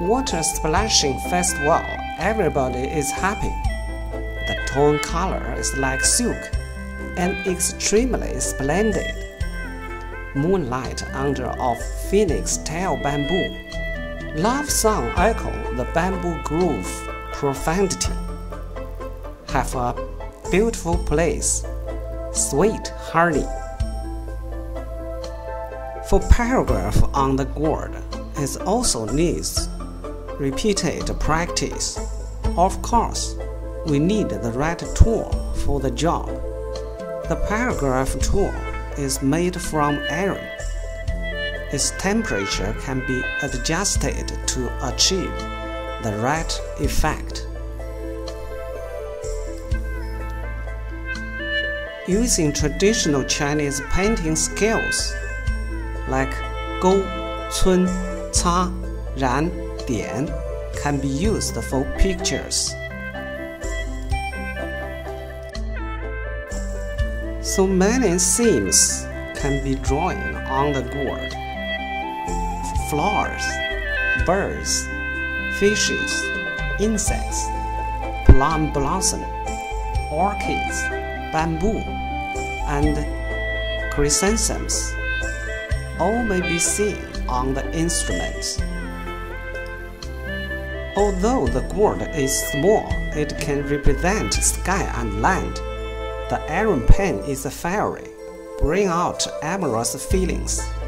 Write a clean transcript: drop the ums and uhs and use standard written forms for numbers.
water splashing festival, everybody is happy. The tone color is like silk and extremely splendid. Moonlight under of phoenix tail bamboo. Love song echo the bamboo groove profundity. Have a beautiful place, sweet honey. For paragraph on the gourd, it also needs repeated practice. Of course, we need the right tool for the job. The paragraph tool is made from iron. Its temperature can be adjusted to achieve the right effect. Using traditional Chinese painting skills like 勾、皴、擦、染、点 can be used for pictures. So many themes can be drawn on the gourd. Flowers, birds, fishes, insects, plum blossom, orchids, bamboo, and chrysanthemums all may be seen on the instruments. Although the gourd is small, it can represent sky and land. The iron pen is fiery, bring out amorous feelings.